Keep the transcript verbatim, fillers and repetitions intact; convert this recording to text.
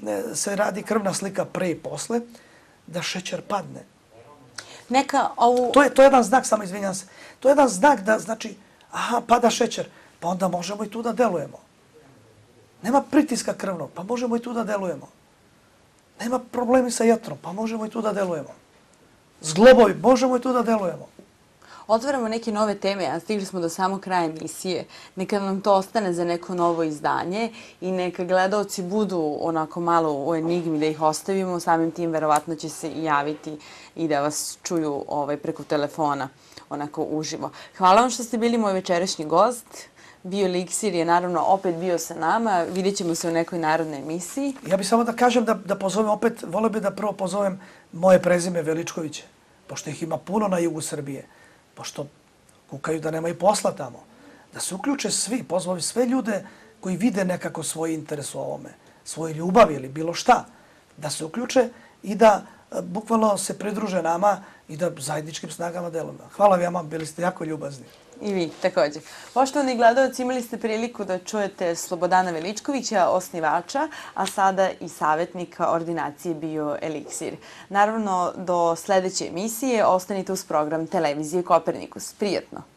se radi krvna slika pre i posle, da šećer padne. Neka ovu... To je, to je jedan znak, samo izvinjam se, to je jedan znak da, znači, aha, pada šećer, pa onda možemo i tu da delujemo. Nema pritiska krvnog, pa možemo i tu da delujemo. Nema problemi sa jetrom, pa možemo i tu da delujemo. Zglobovi, možemo i tu da delujemo. Otvaramo neke nove teme, a stigli smo do samog kraja emisije. Neka nam to ostane za neko novo izdanje i neka gledalci budu onako malo u enigmi da ih ostavimo. Samim tim verovatno će se i javiti i da vas čuju ovaj, preko telefona, onako uživo. Hvala vam što ste bili moj večerašnji gost. Bioeliksir je naravno opet bio sa nama. Vidjet ćemo se u nekoj narodnoj emisiji. Ja bih samo da kažem da, da pozovem opet, volio bih da prvo pozovem moje prezime Veličkoviće, pošto ih ima puno na jugu Srbije, pošto kukaju da nemaju posla tamo, da se uključe svi, pozvali sve ljude koji vide nekako svoj interes u ovome, svoje ljubavi ili bilo šta, da se uključe i da e, bukvalno se pridruže nama i da zajedničkim snagama delujemo. Hvala vam, bili ste jako ljubazni. I vi, također. Poštovani gledalci, imali ste priliku da čujete Slobodana Veličkovića, osnivača, a sada i savjetnika ordinacije Bioeliksir. Naravno, do sljedeće emisije ostanite uz program televizije Kopernikus. Prijetno!